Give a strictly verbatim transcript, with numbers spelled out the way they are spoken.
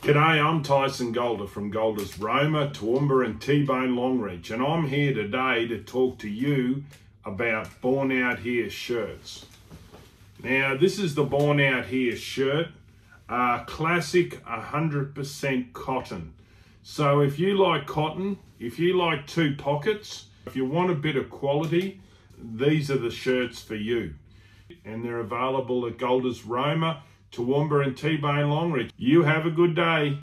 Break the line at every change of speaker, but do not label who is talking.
G'day, I'm Tyson Golder from Golder's Roma, Toowoomba and T-Bone Longreach, and I'm here today to talk to you about Born Out Here shirts. Now, this is the Born Out Here shirt, uh, classic one hundred percent cotton. So if you like cotton, if you like two pockets, if you want a bit of quality, these are the shirts for you. And they're available at Golder's Roma, Toowoomba and T-Bone Longreach. You have a good day.